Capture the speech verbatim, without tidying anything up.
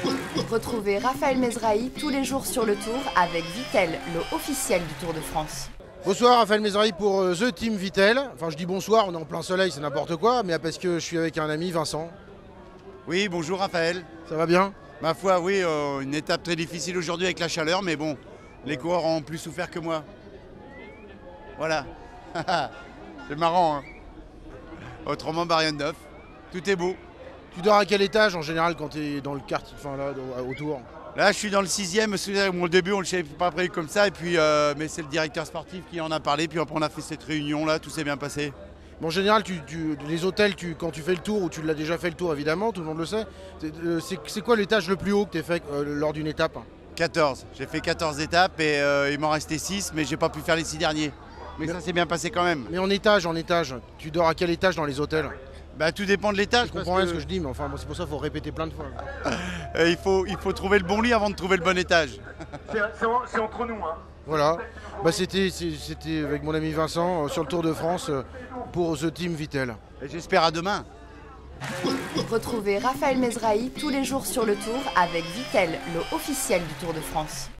Retrouvez Raphaël Mezrahi tous les jours sur le Tour avec Vittel, le officiel du Tour de France. Bonsoir, Raphaël Mezrahi pour euh, The Team Vittel. Enfin, je dis bonsoir, on est en plein soleil, c'est n'importe quoi, mais parce que je suis avec un ami, Vincent. Oui, bonjour Raphaël. Ça va bien? Ma foi, oui, euh, une étape très difficile aujourd'hui avec la chaleur, mais bon, les coureurs ont plus souffert que moi. Voilà. C'est marrant, hein. Autrement, bah, rien de neuf. Tout est beau. Tu dors à quel étage en général quand tu es dans le quartier, enfin là, autour? Là, je suis dans le sixième. Au début, on ne l'avait pas prévu comme ça, et puis, euh, mais c'est le directeur sportif qui en a parlé, puis après, on a fait cette réunion-là, tout s'est bien passé. Bon, en général, tu, tu, les hôtels, tu, quand tu fais le tour, ou tu l'as déjà fait le tour évidemment, tout le monde le sait, c'est quoi l'étage le plus haut que tu as fait euh, lors d'une étape? quatorze. J'ai fait quatorze étapes et euh, il m'en restait six, mais j'ai pas pu faire les six derniers. Mais, mais ça s'est bien passé quand même. Mais en étage, en étage, tu dors à quel étage dans les hôtels? Bah, tout dépend de l'étage. Je comprends rien que... ce que je dis, mais enfin, bon, c'est pour ça qu'il faut répéter plein de fois. euh, il, faut, il faut trouver le bon lit avant de trouver le bon étage. C'est entre nous, hein. Voilà, bah, c'était avec mon ami Vincent euh, sur le Tour de France euh, pour The Team Vittel. Et j'espère à demain. Retrouvez Raphaël Mezrahi tous les jours sur le Tour avec Vittel, le officiel du Tour de France.